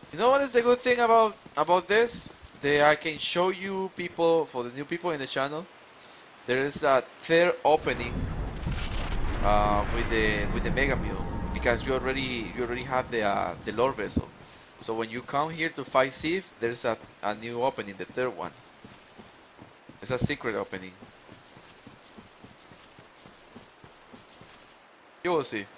You know what is the good thing about this? That I can show you people, for the new people in the channel. There is that third opening with the Mega Mule, because you already have the Lord Vessel. So when you come here to fight Sif, there's a new opening, the third one. It's a secret opening. You will see.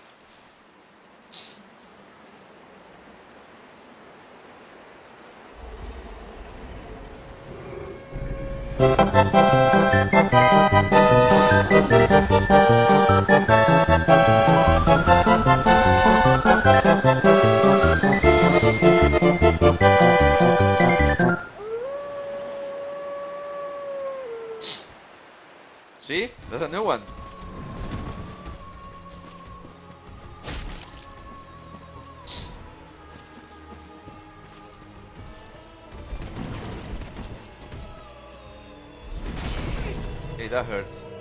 See? That's a new one. Hey, that hurts.